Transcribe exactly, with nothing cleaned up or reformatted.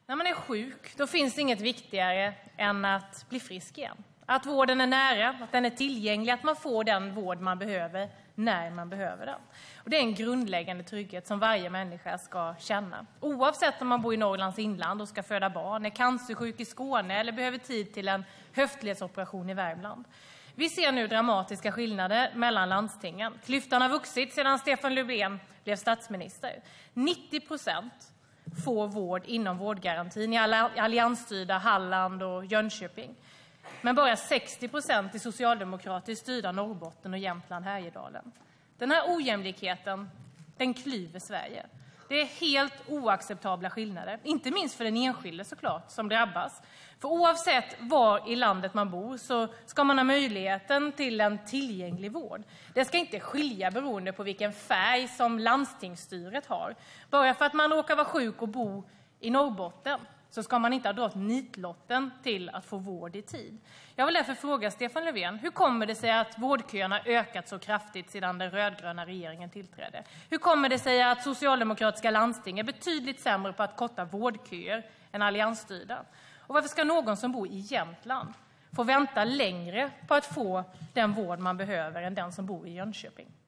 När man är sjuk, då finns det inget viktigare än att bli frisk igen. Att vården är nära, att den är tillgänglig, att man får den vård man behöver när man behöver den. Och det är en grundläggande trygghet som varje människa ska känna. Oavsett om man bor i Norrlands inland och ska föda barn, är cancersjuk i Skåne eller behöver tid till en höftledsoperation i Värmland. Vi ser nu dramatiska skillnader mellan landstingen. Klyftan har vuxit sedan Stefan Löfven blev statsminister. nittio procent får vård inom vårdgarantin i alliansstyrda Halland och Jönköping. Men bara sextio procent i socialdemokratiskt styrda Norrbotten och Jämtland Härjedalen. Den här ojämlikheten, den klyver Sverige. Det är helt oacceptabla skillnader, inte minst för den enskilde såklart som drabbas. För oavsett var i landet man bor så ska man ha möjligheten till en tillgänglig vård. Det ska inte skilja beroende på vilken färg som landstingsstyret har. Bara för att man råkar vara sjuk och bo i Norrbotten så ska man inte ha dragit nitlotten till att få vård i tid. Jag vill därför fråga Stefan Löfven, hur kommer det sig att vårdköerna ökat så kraftigt sedan den rödgröna regeringen tillträdde? Hur kommer det sig att socialdemokratiska landsting är betydligt sämre på att korta vårdköer än alliansstyrda? Och varför ska någon som bor i Jämtland få vänta längre på att få den vård man behöver än den som bor i Jönköping?